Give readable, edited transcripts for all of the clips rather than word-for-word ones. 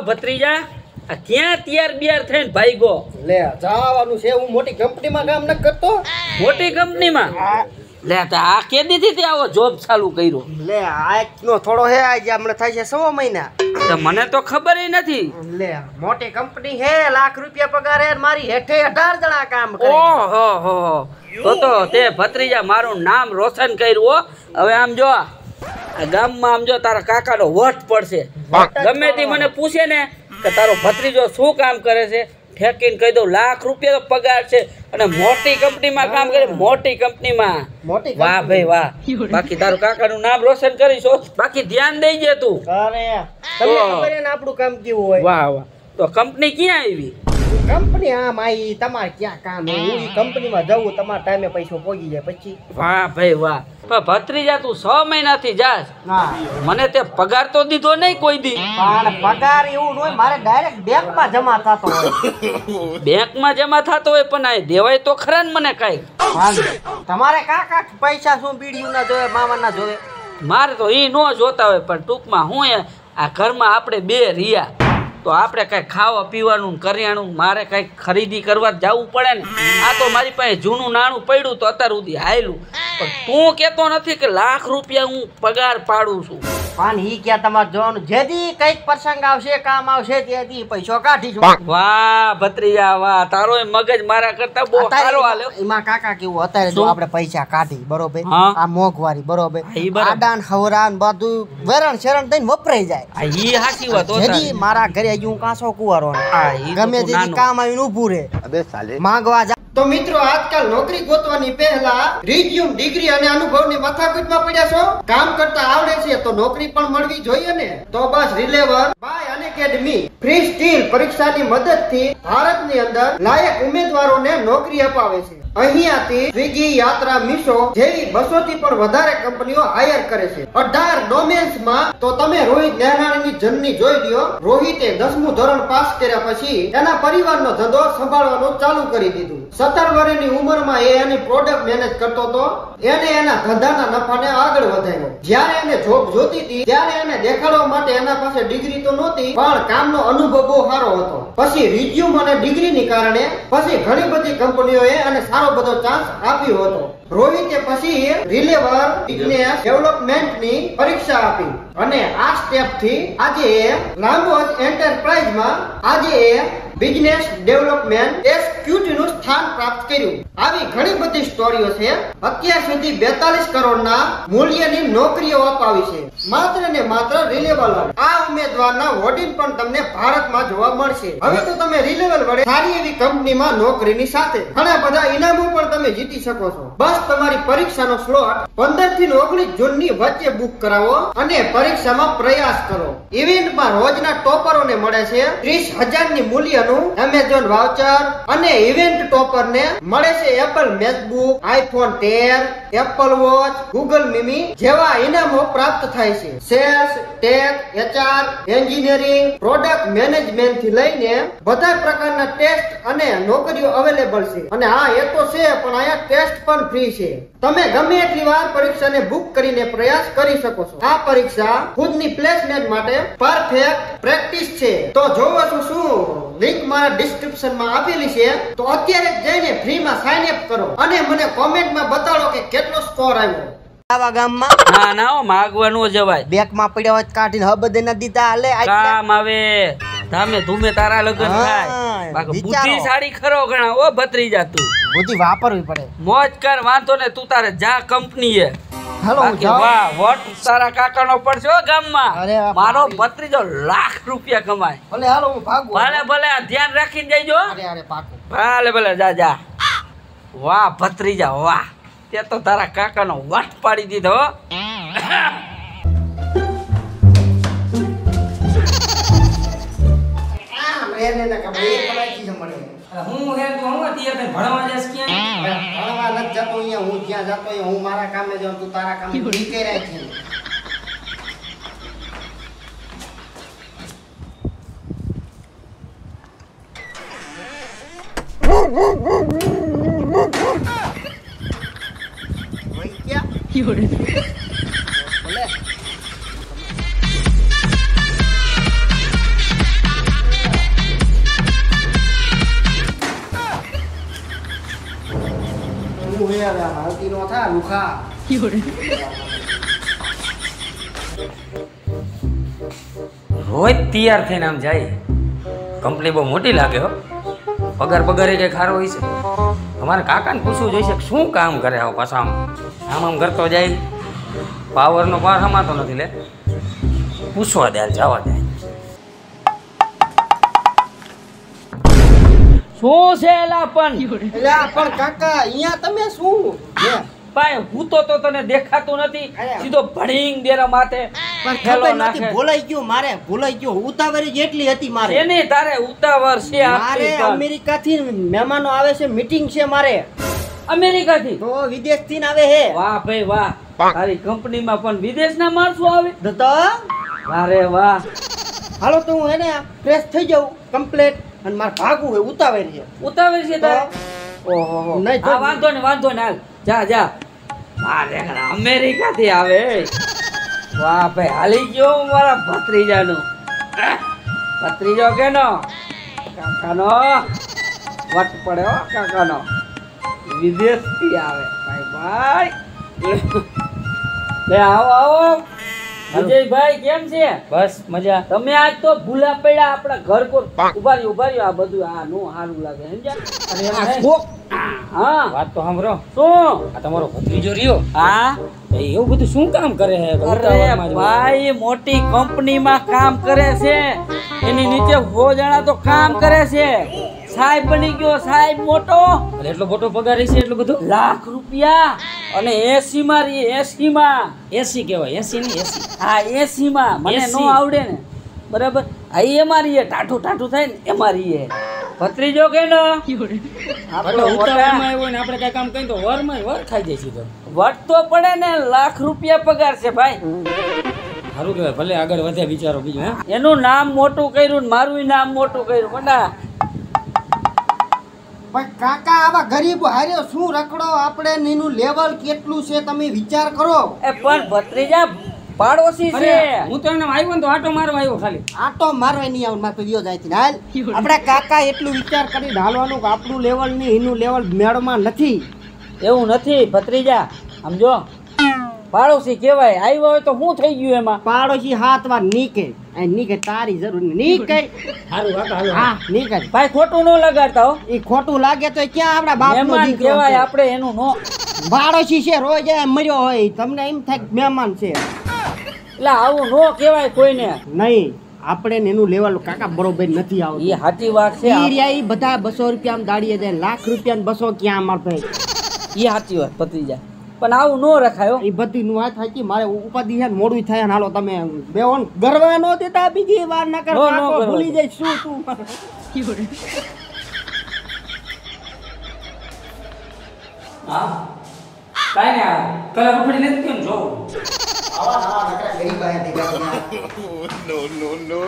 ભત્રીજા આ ક્યાં તૈયાર બિયાર થઈને ભાઈગો લે જવાનું છે હું મોટી કંપનીમાં કામ ન કરતો મોટી કંપનીમાં લે આ કેદી થી આવો જોબ ચાલુ કર્યો લે આજનો થોડો હે આજે હમણાં થાય છે 6 મહિના તો મને તો ખબર નથી લે મોટી કંપની હે લાખ રૂપિયા પગાર હે મારી હેઠે 18 જણા કામ કરે ઓહો હો તો તે ભત્રીજા મારું નામ રોશન કર્યું હવે આમ જો આ ગામમાં આમ જો તારા કાકાનો વટ પડશે ગમે તે મને પૂછે ને કે તારો ભત્રીજો શું કામ કરે છે ઠેકીને કહી દઉં લાખ રૂપિયા તો પગાર છે અને મોટી કંપનીમાં કામ કરે મોટી કંપનીમાં વાહ ભાઈ વાહ બાકી તારું કાકાનું નામ રોશન કરીશો બાકી ધ્યાન દઈજે તું અરે તમને ખબર ને આપણું કામ કેવું હોય વાહ વાહ તો કંપની ક્યાં આવી કંપની આમ આવી તમારે ક્યાં કામ હે હું કંપનીમાં જવું તમારા ટાઈમે પૈસો પોગી જાય પછી વાહ ભાઈ વાહ પણ ભત્રીજા તું 6 મહિનાથી જાસ મને તે પગાર તો દીધો નહીં કોઈ દી પણ પગાર એવું હોય મારે ડાયરેક્ટ બેંકમાં જમા થતો હોય બેંકમાં જમા થતો હોય પણ આ દેવાય તો ખરા ને મને કઈ તમારે કાકા પૈસા શું બીડીયું ના જોવે મામા ના જોવે મારે તો ઈ નો જોતા હોય પણ ટૂંકમાં હું આ ઘરમાં આપણે બે રહ્યા તો આપણે કઈ ખાવા પીવાનું કરિયાણું મારે કઈ ખરીદી કરવા જવું પડે ને આ તો મારી પાસે જૂનું નાણું પડ્યું તો અત્યાર સુધી હાયલું પણ તું કેતો નથી કે લાખ રૂપિયા હું પગાર પાડું છું પણ ઈ ક્યાં તમારે જોવાનું જેદી કઈક પ્રસંગ આવશે કામ આવશે તેથી પૈસો કાઢીશું વાહ ભત્રીજા વાહ તારો મગજ મારા કરતા બહુ સારો હાલ્યો એમાં કાકા કેવું અત્યારે જો આપણે પૈસા કાઢી બરોબર હા. આ મોંઘવારી બરોબર ઈ બરાબર. આડાન હવરાન બધું વેરણ શરણ થઈને વપરાઈ જાય ઈ હાચી વાત હો જેદી તારી. મારા ઘરે હજી હું કાંસો કુવારો ને હા, ઈ તો ગમે તું તેની નાનો. કામ આવીને ઊભું રહે અબે સાલે માંગવા જા તો મિત્રો આજકાલ નોકરી ગોતવાની પહેલા રિઝ્યુમ ડિગ્રી અને અનુભવની માથાકૂટમાં પડ્યા છો કામ કરતા આવડે છે તો નોકરી પણ મળવી જોઈએ ને તો બસ રિલેવર બાય અનએકેડમી ફ્રી સ્ટીલ પરીક્ષાની મદદથી ભારતની અંદર લાયક ઉમેદવારોને નોકરી અપાવે છે અહીંયાથી સ્વિગી યાત્રા મીશો જેવી 200 થી પણ વધારે કંપનીઓ હાયર કરે છે 18 ડોમેન્સમાં તો તમે રોહિત નેહરાણીની જર્ની જોઈ લ્યો રોહિતે 10મું ધોરણ પાસ કર્યા પછી એના પરિવારનો ધંધો સંભાળવાનું ચાલુ કરી દીધું 17 વર્ષની ઉંમરમાં એ એની પ્રોડક્ટ મેનેજ કરતો હતો એને એના ધંધાના નફાને આગળ વધાર્યો જ્યારે એને જોબ જોતી હતી ત્યારે એને દેખાડવા માટે એના પાસે ડિગ્રી તો નહોતી પણ કામનો અનુભવ બહુ સારો હતો પછી રિઝ્યુમ અને ડિગ્રીની કારણે પછી ઘણી બધી કંપનીઓએ અને સારો બધો ચાન્સ આપ્યો હતો રોહિતે પછી રિલેવર બિઝનેસ ડેવલપમેન્ટની પરીક્ષા આપી અને આ સ્ટેપ થી આજે લાંબોજ એન્ટરપ્રાઇઝમાં આજે બિઝનેસ ડેવલપમેન્ટ એક્ઝિક્યુટિવ નું સ્થાન પ્રાપ્ત કર્યું આવી ઘણી બધી સ્ટોરીઓ છે અત્યાર સુધી 42 કરોડના મૂલ્યની નોકરીઓ અપાવી છે માત્ર ને માત્ર રિલેવલ આ ઉમેદવારના હોર્ડિંગ પણ તમને ભારતમાં જોવા મળશે હવે તો તમે રિલેવલ વડે સારી એવી કંપનીમાં નોકરીની સાથે ઘણા બધા ઇનામો પણ તમે જીતી શકો છો બસ તમારી પરીક્ષાનો સ્લોટ 15 થી 19 જૂનની વચ્ચે બુક કરાવો અને પરીક્ષામાં પ્રયાસ કરો ઇવેન્ટમાં રોજના ટોપરોને મળે છે 30,000 ની મૂલ્યનું એમેઝોન વાઉચર અને ઇવેન્ટ ટોપરને મળે છે Apple MacBook iPhone 10 Apple Watch Google Mini જેવા ઇનામો પ્રાપ્ત થાય છે sales tech HR engineering product management થી લઈને બધા પ્રકારના ટેસ્ટ અને નોકરીઓ અવેલેબલ છે અને હા એ તો છે પણ અહીંયા ટેસ્ટ પણ ફ્રી છે તમે ગમે એટલી વાર પરીક્ષાને બુક કરીને પ્રયાસ કરી શકો છો આ પરીક્ષા ખુદની પ્લેસમેન્ટ માટે પરફેક્ટ પ્રેક્ટિસ છે તો જોવો છો શું લિંક મારા ડિસ્ક્રિપ્શનમાં આપેલી છે તો અત્યારે જ જઈને ફ્રીમાં સાઇન અપ કરો અને મને કોમેન્ટમાં બતાડો કે કેટલો સ્કોર આવ્યો આવા ગામમાં ના ના માગવાનું જવાય બેકમાં પડ્યા હોય કાઢીને હબદે ન દીધા હાલે કામ આવે ધામે ધૂમે તારા લગન થાય બાકી બુદ્ધિશાળી ખરો ઘણા ઓ ભત્રીજા તું બુદ્ધિ વાપરવી પડે મોજ કર વાંધો ને તું તારે જા કંપનીએ હાલો વાહ વોટ તારા કાકાનો પડશે હો ગામમાં અરે મારો ભત્રીજો લાખ રૂપિયા કમાય ભલે હાલો હું ભાગું ભલે ભલે ધ્યાન રાખીને જઈજો અરે અરે પાકું ભલે ભલે જા જા વાહ ભત્રીજા વાહ તે તો તારા કાકાનો વટ પાડી દીધો હું હે તું હું હતી તે ભણવા જસ ક્યાં ભણવા નથી જતો અહીંયા હું જ્યાં જતો અહીંયા હું મારા કામે જાઉં તું તારા કામે નીકળે છે હું હે હવે હાલતી નો થા લુખા રોજ તૈયાર થઈને આમ જાય. કંપની બહુ મોટી લાગે હો. પગાર એ કંઈ ખારો હોય છે. અમારે કાકાને પૂછવું જોઈશે કે શું કામ કરે આવો પાછા આમ કરતો જાય. પાવરનો પાર હમાતો નથી લે. પૂછવા દે જવા દે. શું છે એલા પણ એલા પણ કાકા અહીંયા તમે શું ભાઈ હું તો તને દેખાતું નથી સીધો ભડીંગ દેરા માથે પણ હેલો ખબર નાખે. નથી ભૂલાઈ ગયું મારે ભૂલાઈ ગયું ઉતાવળી જેટલી હતી મારે એની તારે ઉતાવળ છે મારે અમેરિકા થી મહેમાનો આવે છે મીટિંગ છે મારે અમેરિકા થી તો વિદેશ થી આવે હે વાહ ભાઈ વાહ તારી કંપનીમાં પણ વિદેશના માણસો આવે તો વાહ રે વાહ હાલો તો હું એને ફ્રેશ થઈ જાઉં કમ્પ્લીટ અને મારે ભાગવું હોય ઉતાવળ છે ઉતાવળ છે તારે ઓહો નહીં તો- હા વાંધો ને હાલ જા મારે અમેરિકા થી આવે વાહ ભાઈ હાલી ગયો મારા ભત્રીજાનું ભત્રીજો કેનો કાકાનો વટ પડ્યો કાકાનો વિદેશ થી આવે ભાઈ લે આવો વિજયભાઈ કેમ છે બસ મજા. તમે આજ તો ભૂલા પડ્યા આપણા ઘર પર ઉભા રહ્યો આ બધું આ નો સારું લાગે સમજ્યા અને એમાં હા વાત તો સાંભળો. શું આ તમારો ભત્રીજો રહ્યો હા તો એવું બધું શું કામ કરે છે? અરે ઉતાવળમાં જ હોય. ભાઈ મોટી કંપનીમાં કામ કરે છે એની નીચે 100 જણા તો કામ કરે છે સાહેબ બની ગયો સાહેબ મોટો એટલે એટલો મોટો પગાર છે એટલું બધું? લાખ રૂપિયા અને 80 માં રહી 80 માં 80 કહેવાય. 80 નહીં 80. હા 80 માં મને 80. નો આવડે ને બરાબર આ એમાં રહીએ ટાટું થાય ને એમાં રહીએ ભત્રીજો કે ન એટલે ઉતાવળમાં આવ્યો ને આપણે કઈ કામ કરીએ તો વર ખાઈ જાય સીધો. વટ તો પડે ને લાખ રૂપિયા પગાર છે ભાઈ સારું કહેવાય. ભલે આગળ વધે વિચારો બીજું. હે એનું નામ મોટું કર્યું ને મારું નામ મોટું કર્યું બટા પણ કાકા આવા ગરીબ હારે શું રખડો આપણે એનું લેવલ કેટલું છે તમે વિચાર કરો એ પણ ભત્રીજા પાડોશી છે અરે હું તો એને આવ્યો ને તો આટો મારવા આવ્યો ખાલી. આટો મારવા નહીં આવું મારે તો વિયો જાય છે હાલ આપણા કાકા એટલું વિચાર કરી ઢાલવાનું કે આપણું લેવલ નહીં એનું લેવલ મેળમાં નથી એવું નથી ભત્રીજા સમજો પાડોશી કહેવાય આવ્યો હોય તો શું થઈ ગયું એમાં પાડોશી હાથ વાર નીકે નીકે તારી જરૂર નીકે સારું કાકા હાલો. હા નીકે ભાઈ ખોટું ન લગાડતા હો એ ખોટું લાગે તો ક્યાં આપણા બાપનો મહેમાન દીકરો કહેવાય છે. આપણે એનું નો પાડોશી છે રોજ એ મર્યો હોય તમને એમ થાય કે મહેમાન છે એટલે આવું નો કહેવાય કોઈને નહીં આપણે ને એનું લેવલ કાકા બરોબર નથી એ આવતું સાચી વાત છે ઈ રહ્યા ઈ બધા 200 રૂપિયા દાડીએ જાય લાખ રૂપિયા 200 ક્યાં અમાર ભાઈ એ સાચી વાત ભત્રીજા પણ આવું નો રખાયો એ બધી નું વાત થાય મારે ઉપાધિ છે ને મોડું થાય ને હાલો તમે બેવન ગરવા નો દેતા બીજી વાર ના કર નો, નો કાકો કરવા ભૂલી દે. જાય શું તું હા કાંઈ નહીં આ કલર ઉફડી નથી કેમ જોવું. આવા નવા નકરા ગરીબ આયા ભેગા થયા.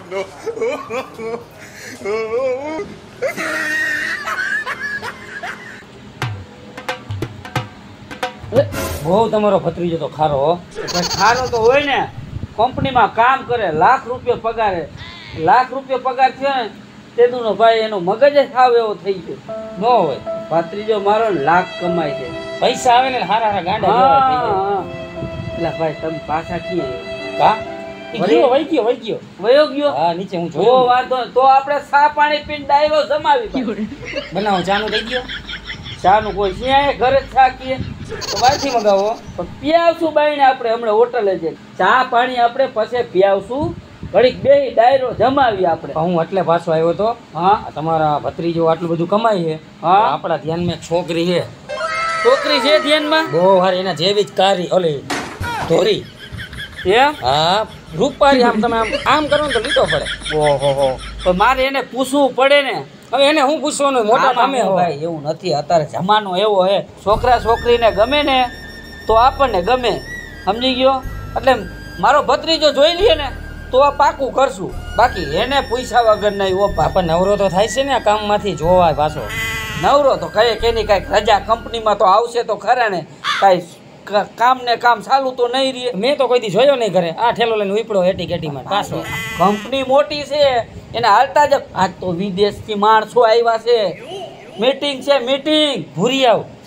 બહુ તમારો ભત્રીજો તો ખારો હો. ભાઈ ખારો તો હોય ને કંપનીમાં કામ કરે લાખ રૂપિયા પગારે લાખ રૂપિયા પગાર થયો ને તેદુનો ભાઈ એનો મગજ જ સાવ એવો થઈ ગયો ન હોય. ભત્રીજો મારો ને લાખ કમાય છે પૈસા આવે ને હારા ગાંડા જેવા થઈ જાય. હા. એટલે ભાઈ તમે પાછા ક્યાં કા ઈ ગયો વઈ ગયો. વયો ગયો હા નીચે હું જો જોયો. વાંધો નહીં. તો આપણે સા પાણી પીને ડાયરો જમાવી ભાઈ. બનાવો ચાનું થઈ ગયો. ચાનું કોઈ છે અહીંયા ઘરે જ થાકીએ તો બહારથી મગાવો. પણ પીઆવશું બાઈને આપણે હમણાં હોટલે જઈને ચા પાણી આપણે પછી પીઆવશું ઘડીક બેહી ડાયરો જમાવી આપણે હું એટલે પાછો આવ્યો તો હા આ તમારા ભત્રીજો આટલું બધું કમાય છે. હા. તો આપણા ધ્યાનમાં એક છોકરી છે છોકરી છે ધ્યાનમાં બહુ હારી એના જેવી જ કારી ઓલી ધોરી. એમ હા રૂપારી આમ તમે આમ કરો ને તો લીધો પડે. ઓહો તો મારે એને પૂછવું પડે ને હવે એને હું પૂછવાનું મોટા આમાં કામે હું હો. ભાઈ એવું નથી અત્યારે જમાનો એવો હે છોકરા છોકરીને ગમે ને તો આપણને ગમે સમજી ગયો એટલે મારો ભત્રીજો જોઈ લઈએ ને તો આ પાકું કરશું બાકી એને પૈસા વગર નહીં ઓપા આપણને નવરો તો થાય છે ને આ કામમાંથી જોવાય પાછો. નવરો તો કઈ કેની કાંઈક રજા કંપનીમાં તો આવશે તો ખરા ને કાંઈ કામ ને કામ ચાલુ તો નહીં રહે મેં તો કોઈ દી જોયો નહીં ઘરે. આ ઠેલો લઈને ઉપડો એટી કેટીમાં પાછો. કંપની મોટી છે એને હાલતા જ આજ તો વિદેશથી માણસો આવ્યા છે મીટિંગ છે મીટિંગ ભૂરી આવ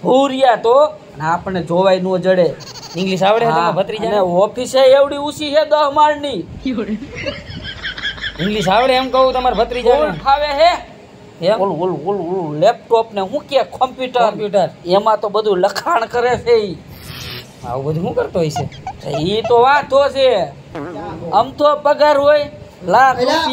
ભૂરિયા તો અને આપણને જોવાય ન જડે. ઇંગ્લિશ આવડે છે તમારા અને ભત્રીજાને? ઓફિસે એવડી ઊંચી છે 10 માળની. ઇંગ્લિશ આવડે એમ કહું તમારા ફૂલ ભત્રીજાને? ફાવે હે. એમ? ઓલું લેપટોપ ને હું કે કોમ્પ્યુટર એમાં તો બધું લખાણ કરે છે ઈ. આવું બધું શું કરતો હશે? ઈ તો વાતો છે. આમ તો પગાર હોય લાખ એલા.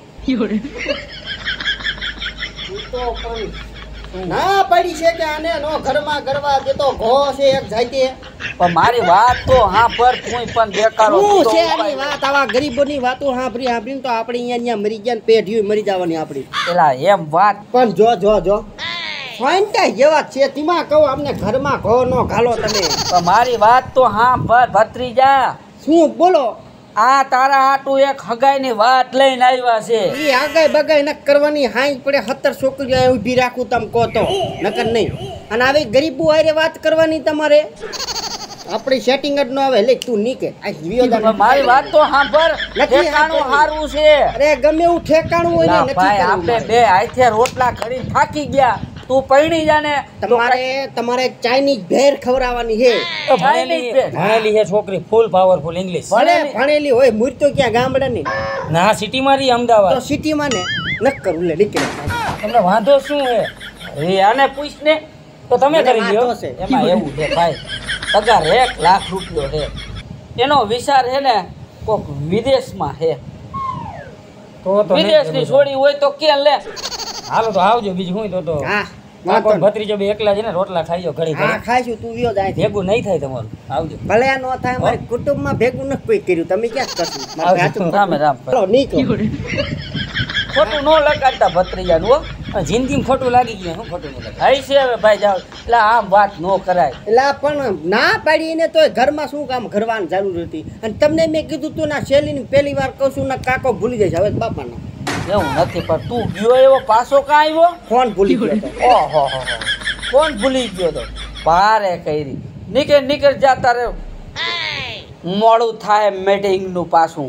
રૂપિયા. ના પડી છે કે આને નો ઘરમાં ગરવા દેતો ઘો છે એક જાતે. પણ મારી વાત તો હા પર તું પણ બેકારો શું તો છે ઉપાય આની વાત? આવા ગરીબોની વાતો સાંભળીને તો આપણે અહીંયા મરી ગયા ને પેઢીઓ મરી જવાની આપણી. પેલા એમ વાત પણ જો ફાઈનટા જેવા છે તેમાં કહું અમને ઘરમાં ઘો નો ઘાલો તમે. પણ મારી વાત તો હા પર ભત્રીજા. શું બોલો? આ તારા હાટું એક હગાઈની વાત લઈને આવ્યા છે. ઈ આગાઈ બગાઈ ન કરવાની હાઈ પડે 17 છોકરીઓ અહીં ઊભી રાખું તમ કહો તો નકર નહીં. અને આવી ગરીબો હારે વાત કરવાની તમારે આપણી સેટિંગ જ ન આવે. લે તું નીકે આ વિયોદા પણ મારી વાત તો હા પર નથી ઠેકાણું આ સારું છે. અરે ગમે એવું ઠેકાણું હોય ને લા નથી ભાઈ કરવું આપણે મારે. બે હાથે રોટલા કરી થાકી ગયા. તું પૈણી જાને તો તમારે ચાઇનીઝ ભેર ખવડાવવાની છે. ચાઇનીઝ ભેળ. ભણેલી છે છોકરી, ફૂલ પાવરફુલ ઇંગ્લિશ. ભલે ભણેલી હોય મૂર તો ક્યાં ગામડાની ના સિટીમાં રહી તો અમદાવાદ. સિટીમાં ને ન કરવું. લે નીકળે તમને વાંધો શું છે? એ આને પૂછ ને. તો તમે મને કરી દો. વાંધો છે. એમાં એવું છે ભાઈ પગાર 1 લાખ રૂપિયો છે. એનો વિચાર છે ને કોક વિદેશમાં છે. તો નહીં વિદેશની જરૂર. છોડી હોય તો કે લે. હાલો તો આવજો, બીજું શું તો હા કાકો વાંધો ને ભત્રીજો બે એકલા છે ને, રોટલા ખાઈજો ઘડી હા ઘડી. ખાઈશું તું વિયો જાય ભેગું નહીં થાય તમારું. આવજો. ભલે આ નો થાય અમારી કુટુંબમાં ભેગું નથી કોઈ કર્યું. તમે ક્યાં કરશું? મારે આવજો. હાચું રામે રામ કરો, નીકળો. ખોટું ન લગાડતા ભત્રીજાનું હો. આ જિંદગીમાં ખોટું લાગી ગયું, શું ખોટું ન લાગે? હાઈ છે હવે ભાઈ જાવ. એટલે આમ વાત ન કરાય. એટલે આ પણ ના પાડીને તોય ઘરમાં શું કામ કરવાની જરૂર હતી? અને તમને મેં કીધું તું ના શેલીની પહેલી વાર કહું છું ના કાકો ભૂલી જઈશ હવે બાપાનો. એવું નથી પણ તું ગયો એવો પાછો કાં આવ્યો? ફોન ભૂલી ગયો તો. ઓહો હો કોણ ભૂલી ગયો તો? ભારે કરી નીકળ જા તારે મોડું થાય meeting નું પાછું.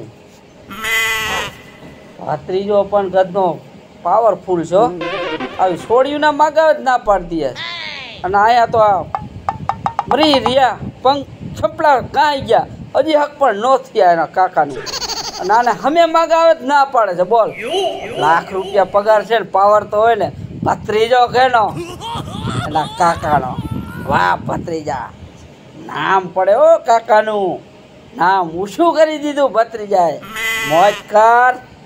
ભત્રીજો પણ ગદનો પાવરફુલ છો. આવી છોડ્યું ના માગાવ જ ના પાડતી હે. અને આયા તો આ મરી રહ્યા પંખ છપડા કાંઈ ગયા હજી હક પણ ન થયા એના કાકાનું. અને આને હમે માગાવે જ ના પાડે છે. બોલ ₹1 લાખ પગાર છે ને પાવર તો હોય ને ભત્રીજો કેનો એના કાકાનો. વાહ ભત્રીજા નામ પડે ઓ કાકાનું નામ ઊંચું કરી દીધું ભત્રીજાએ. મોજ કર.